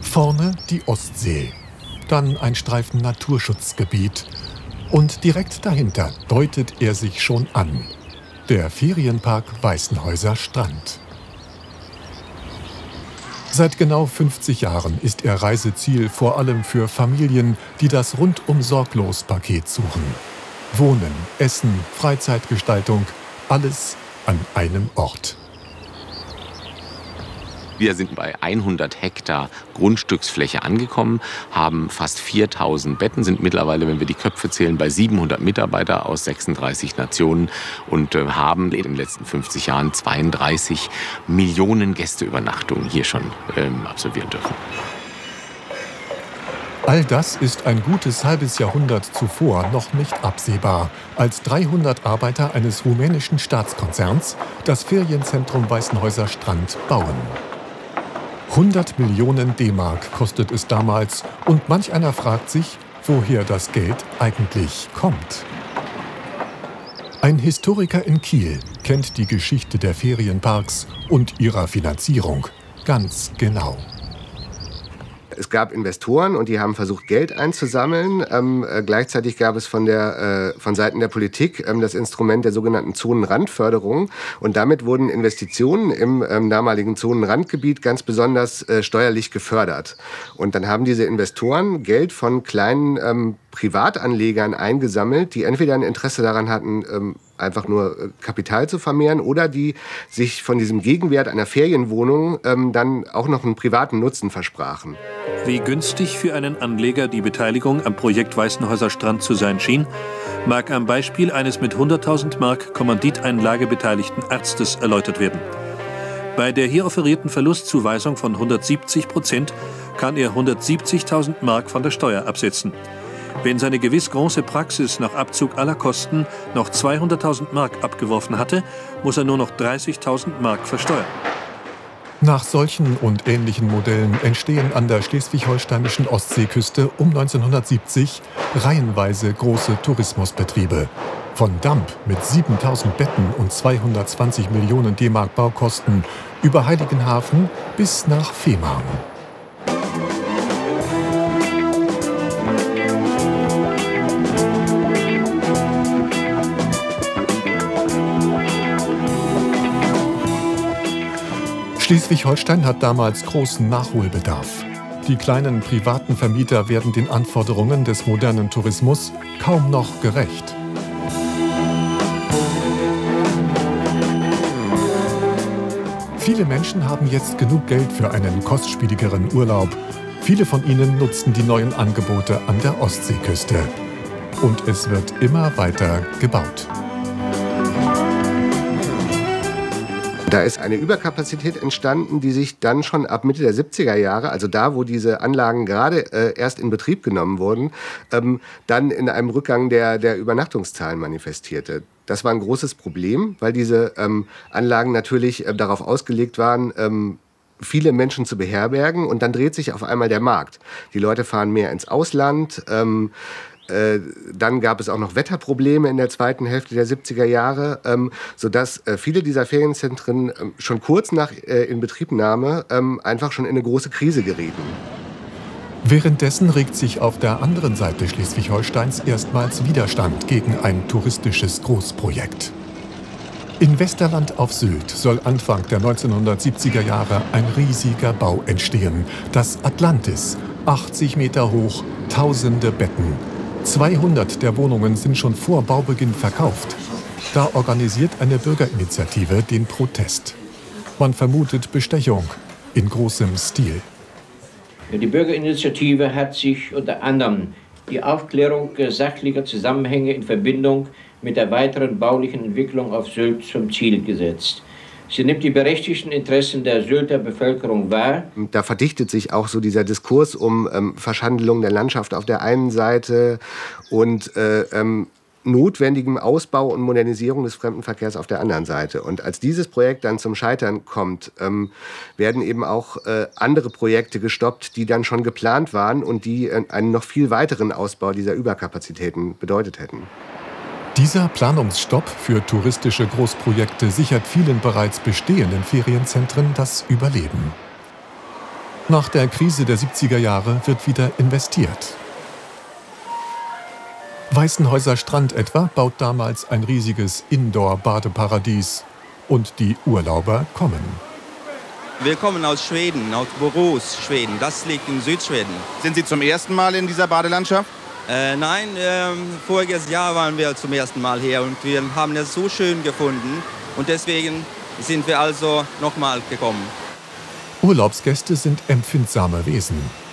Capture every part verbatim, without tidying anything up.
Vorne die Ostsee, dann ein Streifen Naturschutzgebiet und direkt dahinter deutet er sich schon an. Der Ferienpark Weißenhäuser Strand. Seit genau fünfzig Jahren ist er Reiseziel vor allem für Familien, die das Rundum-Sorglos-Paket suchen. Wohnen, Essen, Freizeitgestaltung, alles an einem Ort. Wir sind bei hundert Hektar Grundstücksfläche angekommen, haben fast viertausend Betten, sind mittlerweile, wenn wir die Köpfe zählen, bei siebenhundert Mitarbeiter aus sechsunddreißig Nationen und äh, haben in den letzten fünfzig Jahren zweiunddreißig Millionen Gästeübernachtungen hier schon ähm, absolvieren dürfen. All das ist ein gutes halbes Jahrhundert zuvor noch nicht absehbar, als dreihundert Arbeiter eines rumänischen Staatskonzerns das Ferienzentrum Weißenhäuser Strand bauen. hundert Millionen D-Mark kostet es damals und manch einer fragt sich, woher das Geld eigentlich kommt. Ein Historiker in Kiel kennt die Geschichte der Ferienparks und ihrer Finanzierung ganz genau. Es gab Investoren und die haben versucht, Geld einzusammeln. Ähm, äh, gleichzeitig gab es von, der, äh, von Seiten der Politik ähm, das Instrument der sogenannten Zonenrandförderung. Und damit wurden Investitionen im ähm, damaligen Zonenrandgebiet ganz besonders äh, steuerlich gefördert. Und dann haben diese Investoren Geld von kleinen ähm, Privatanlegern eingesammelt, die entweder ein Interesse daran hatten, ähm, einfach nur Kapital zu vermehren oder die sich von diesem Gegenwert einer Ferienwohnung ähm, dann auch noch einen privaten Nutzen versprachen. Wie günstig für einen Anleger die Beteiligung am Projekt Weißenhäuser Strand zu sein schien, mag am Beispiel eines mit hunderttausend Mark Kommanditeinlage beteiligten Arztes erläutert werden. Bei der hier offerierten Verlustzuweisung von hundertsiebzig Prozent kann er hundertsiebzigtausend Mark von der Steuer absetzen. Wenn seine gewiss große Praxis nach Abzug aller Kosten noch zweihunderttausend Mark abgeworfen hatte, muss er nur noch dreißigtausend Mark versteuern. Nach solchen und ähnlichen Modellen entstehen an der schleswig-holsteinischen Ostseeküste um neunzehnhundertsiebzig reihenweise große Tourismusbetriebe. Von Damp mit siebentausend Betten und zweihundertzwanzig Millionen D-Mark Baukosten über Heiligenhafen bis nach Fehmarn. Schleswig-Holstein hat damals großen Nachholbedarf. Die kleinen privaten Vermieter werden den Anforderungen des modernen Tourismus kaum noch gerecht. Viele Menschen haben jetzt genug Geld für einen kostspieligeren Urlaub. Viele von ihnen nutzen die neuen Angebote an der Ostseeküste. Und es wird immer weiter gebaut. Da ist eine Überkapazität entstanden, die sich dann schon ab Mitte der siebziger Jahre, also da, wo diese Anlagen gerade äh, erst in Betrieb genommen wurden, ähm, dann in einem Rückgang der, der Übernachtungszahlen manifestierte. Das war ein großes Problem, weil diese ähm, Anlagen natürlich äh, darauf ausgelegt waren, ähm, viele Menschen zu beherbergen. Und dann dreht sich auf einmal der Markt. Die Leute fahren mehr ins Ausland. Ähm, Äh, dann gab es auch noch Wetterprobleme in der zweiten Hälfte der siebziger Jahre, ähm, sodass äh, viele dieser Ferienzentren ähm, schon kurz nach äh, Inbetriebnahme ähm, einfach schon in eine große Krise gerieten. Währenddessen regt sich auf der anderen Seite Schleswig-Holsteins erstmals Widerstand gegen ein touristisches Großprojekt. In Westerland auf Sylt soll Anfang der neunzehnhundertsiebziger Jahre ein riesiger Bau entstehen, das Atlantis, achtzig Meter hoch, tausende Betten. zweihundert der Wohnungen sind schon vor Baubeginn verkauft. Da organisiert eine Bürgerinitiative den Protest. Man vermutet Bestechung in großem Stil. Die Bürgerinitiative hat sich unter anderem die Aufklärung sachlicher Zusammenhänge in Verbindung mit der weiteren baulichen Entwicklung auf Sylt zum Ziel gesetzt. Sie nimmt die berechtigten Interessen der Sylter Bevölkerung wahr. Da verdichtet sich auch so dieser Diskurs um ähm, Verschandelung der Landschaft auf der einen Seite und äh, ähm, notwendigem Ausbau und Modernisierung des Fremdenverkehrs auf der anderen Seite. Und als dieses Projekt dann zum Scheitern kommt, ähm, werden eben auch äh, andere Projekte gestoppt, die dann schon geplant waren und die äh, einen noch viel weiteren Ausbau dieser Überkapazitäten bedeutet hätten. Dieser Planungsstopp für touristische Großprojekte sichert vielen bereits bestehenden Ferienzentren das Überleben. Nach der Krise der siebziger Jahre wird wieder investiert. Weißenhäuser Strand etwa baut damals ein riesiges Indoor-Badeparadies. Und die Urlauber kommen. Wir kommen aus Schweden, aus Borås, Schweden. Das liegt in Südschweden. Sind Sie zum ersten Mal in dieser Badelandschaft? Äh, nein, äh, voriges Jahr waren wir zum ersten Mal hier und wir haben es so schön gefunden. Und deswegen sind wir also nochmal gekommen. Urlaubsgäste sind empfindsame Wesen.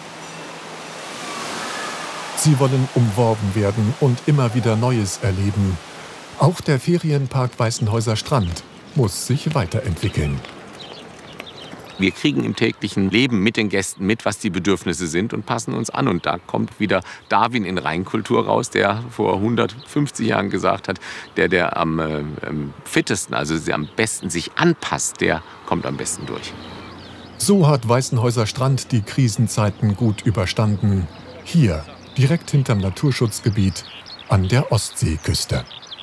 Sie wollen umworben werden und immer wieder Neues erleben. Auch der Ferienpark Weißenhäuser Strand muss sich weiterentwickeln. Wir kriegen im täglichen Leben mit den Gästen mit, was die Bedürfnisse sind und passen uns an. Und da kommt wieder Darwin in Reinkultur raus, der vor hundertfünfzig Jahren gesagt hat, der, der am äh, fittesten, also der am besten sich anpasst, der kommt am besten durch. So hat Weißenhäuser Strand die Krisenzeiten gut überstanden. Hier, direkt hinterm Naturschutzgebiet an der Ostseeküste.